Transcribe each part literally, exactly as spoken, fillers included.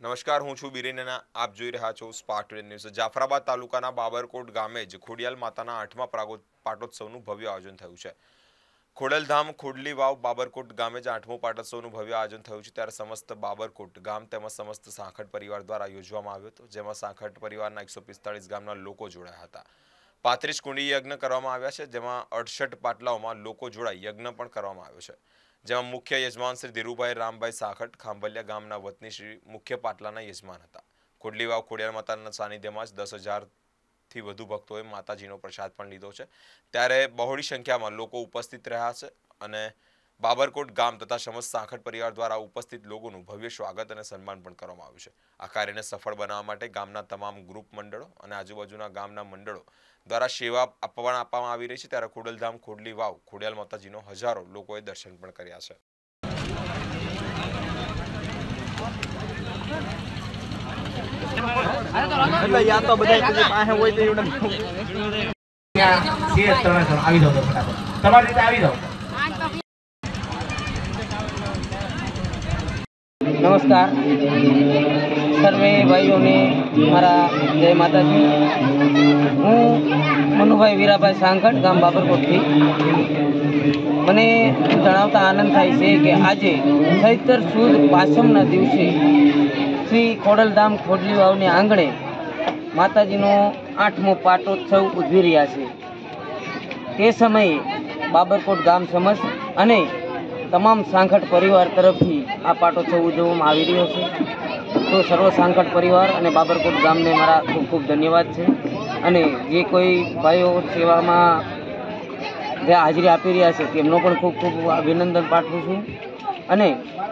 નમસ્કાર, હું છું બિરેનના. આપ જોઈ રહ્યા છો સ્પાર્ક ટુડે ન્યૂઝ. જાફરાબાદ તાલુકાના બાબરકોટ ગામે જ ખોડિયાલ માતાના આઠમા પાટોત્સવનું ભવ્ય આયોજન થયું છે. ખોડલધામ ખોડલી વાવ બાબરકોટ ગામે જ આઠમું પાટોત્સવનું ભવ્ય આયોજન થયું છે, ત્યારે સમસ્ત બાબરકોટ ગામ તેમજ સમસ્ત સાંખટ પરિવાર દ્વારા યોજવામાં આવ્યો હતો, જેમાં સાંખટ પરિવારના એકસો પિસ્તાળીસ ગામના લોકો જોડાયા હતા. પાંત્રીસ કુંડી યજ્ઞ કરવામાં આવ્યા છે, જેમાં અડસઠ પાટલાઓમાં લોકો જોડાઈ યજ્ઞ પણ કરવામાં આવ્યો છે, જેમાં મુખ્ય યજમાન શ્રી ધીરુભાઈ રામભાઈ સાંખટ ખાંભલિયા ગામના વતની શ્રી મુખ્ય પાટલાના યજમાન હતા. ખોડલી વાવ ખોડિયાર માતાના સાનિધ્યમાં જ દસ હજાર થી વધુ ભક્તોએ માતાજીનો પ્રસાદ પણ લીધો છે, ત્યારે બહોળી સંખ્યામાં લોકો ઉપસ્થિત રહ્યા છે અને બાબરકોટ ગામ તથા સમસ્ત સાંખટ પરિવાર દ્વારા ઉપસ્થિત લોકોનું ભવ્ય સ્વાગત અને સન્માન પણ કરવામાં આવ્યું છે. આ કાર્યને સફળ બનાવવા માટે ગામના તમામ ગ્રુપ મંડળો અને આજુબાજુના ગામના મંડળો દ્વારા સેવા આપવામાં આપવામાં આવી રહી છે, ત્યારે ખોડલધામ ખોડલી વાવ ખોડિયાલ માતાજીનો હજારો લોકોએ દર્શન પણ કર્યા છે. એટલે યા તો બધા પાસે હોય તો એવડે આવી જાવ તમારી રીતે આવી જાવ. नमस्कार सर्वे भाइयों ने मारा जय माताजी. हूँ मनुभाई वीराभाई सांखट गाम बाबरकोट थी. મને જણાવતા આનંદ થાય છે કે આજે ચૈત્ર સુદ પાછમના દિવસે શ્રી ખોડલધામ ખોડલી વાવની આંગણે માતાજીનો આઠમો પાટોત્સવ ઉજવી રહ્યા છે. તે સમયે બાબરકોટ ગામ સમજ અને તમામ સાંખટ પરિવાર તરફથી આ પાટોત્સવ ઉજવવામાં આવી રહ્યો છે. તો સર્વ સાંખટ પરિવાર અને બાબરકોટ ગામને મારા ખૂબ ખૂબ ધન્યવાદ છે. અને જે કોઈ ભાઈઓ સેવામાં જે હાજરી આપી રહ્યા છે તેમનો પણ ખૂબ ખૂબ અભિનંદન પાઠવું છું. અને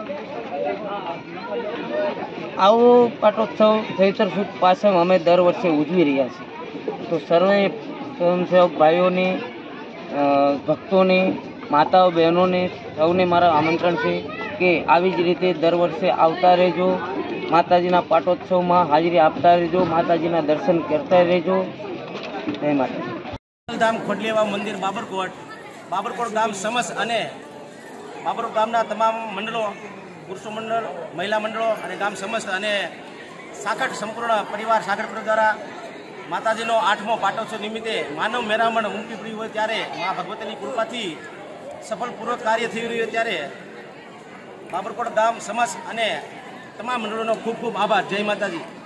આવો પાટોત્સવ ચૈત્ર સુદ પાછમ અમે દર વર્ષે ઉજવી રહ્યા છીએ. તો સર્વે સ્વયંસેવક ભાઈઓને, ભક્તોને, માતાઓ બહેનોને સૌને મારા આમંત્રણ છે કે આવી જ રીતે દર વર્ષે આવતા રહેજો, માતાજીના પાટોત્સવમાં હાજરી આપતા રહેજો, માતાજીના દર્શન કરતા રહેજો. જય માતાજી. ધામ ખોડલી વાવ મંદિર બાબરકોટ બાબરકોટ ગામ સમસ અને બાબરકોટ ગામના તમામ મંડળો, પુરુષો મંડળ, મહિલા મંડળો અને ગામ સમસ્ત અને સાંખટ સંપૂર્ણ પરિવાર સાંખટ પરિવાર દ્વારા માતાજીનો આઠમો પાટોત્સવ નિમિત્તે માનવ મેરામણ ઉમટી પડી હોય ત્યારે મા ભગવતીની કૃપાથી સફળપૂર્વક કાર્ય થઈ રહ્યું હોય ત્યારે બાબરકોટ ગામ સમસ અને તમામ મંડળોનો ખૂબ ખૂબ આભાર. જય માતાજી.